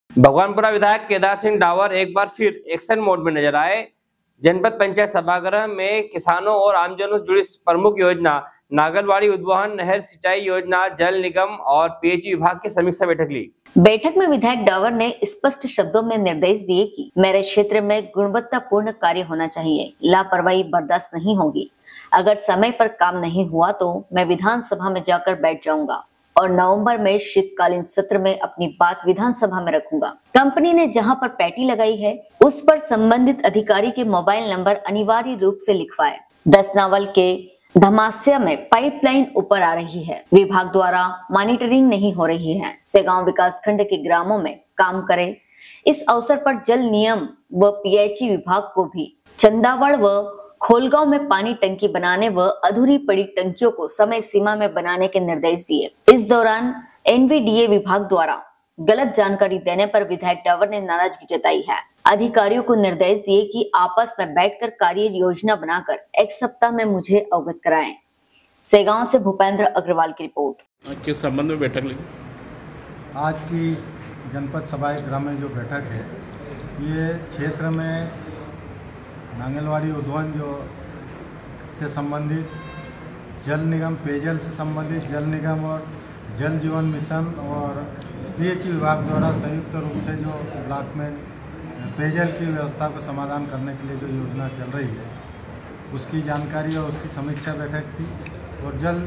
भगवानपुरा विधायक केदार सिंह डावर एक बार फिर एक्शन मोड में नजर आए। जनपद पंचायत सभागृह में किसानों और आमजनों से जुड़ी प्रमुख योजना नांगलवाड़ी उद्वहन नहर सिंचाई योजना, जल निगम और पीएचई विभाग की समीक्षा बैठक ली। बैठक में विधायक डावर ने स्पष्ट शब्दों में निर्देश दिए कि मेरे क्षेत्र में गुणवत्तापूर्ण कार्य होना चाहिए, लापरवाही बर्दाश्त नहीं होगी। अगर समय पर काम नहीं हुआ तो मैं विधानसभा में जाकर बैठ जाऊंगा और नवंबर में शीतकालीन सत्र में अपनी बात विधानसभा में रखूंगा। कंपनी ने जहां पर पैटी लगाई है उस पर संबंधित अधिकारी के मोबाइल नंबर अनिवार्य रूप से लिखवाए। 10 नावल के धमास्या में पाइपलाइन ऊपर आ रही है, विभाग द्वारा मॉनिटरिंग नहीं हो रही है। सेगांव विकास खंड के ग्रामों में काम करे। इस अवसर पर जल नियम व पीएचई विभाग को भी चंदावड़ व खोलगांव में पानी टंकी बनाने व अधूरी पड़ी टंकियों को समय सीमा में बनाने के निर्देश दिए। इस दौरान एनवीडीए विभाग द्वारा गलत जानकारी देने पर विधायक डावर ने नाराजगी जताई है। अधिकारियों को निर्देश दिए कि आपस में बैठकर कार्य योजना बनाकर 1 सप्ताह में मुझे अवगत कराएं। सेगांव से भूपेंद्र अग्रवाल की रिपोर्ट। किस संबंध में बैठक ली? आज की जनपद सभागृह में जो बैठक है, ये क्षेत्र में नांगलवाड़ी उद्वहन जो से संबंधित, जल निगम पेयजल से संबंधित, जल निगम और जल जीवन मिशन और पीएचई विभाग द्वारा संयुक्त रूप से जो ब्लॉक में पेयजल की व्यवस्था को समाधान करने के लिए जो योजना चल रही है उसकी जानकारी और उसकी समीक्षा बैठक थी। और जल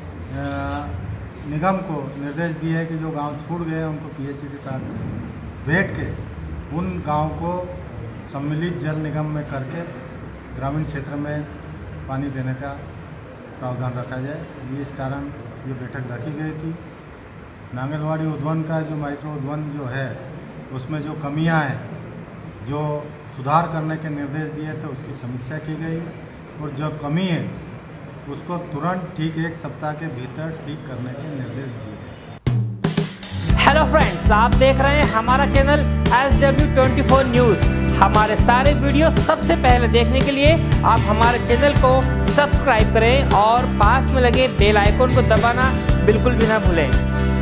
निगम को निर्देश दिए है कि जो गांव छूट गए उनको पीएचई के साथ बैठ के उन गांव को सम्मिलित जल निगम में करके ग्रामीण क्षेत्र में पानी देने का प्रावधान रखा जाए। ये इस कारण ये बैठक रखी गई थी। नांगलवाड़ी उद्वहन का जो माइक्रो उद्वहन जो है उसमें जो कमियां हैं, जो सुधार करने के निर्देश दिए थे उसकी समीक्षा की गई और जो कमी है उसको तुरंत ठीक 1 सप्ताह के भीतर ठीक करने के निर्देश दिए। हेलो फ्रेंड्स, आप देख रहे हैं हमारा चैनल SW24 न्यूज। हमारे सारे वीडियो सबसे पहले देखने के लिए आप हमारे चैनल को सब्सक्राइब करें और पास में लगे बेल आइकन को दबाना बिल्कुल भी ना भूलें।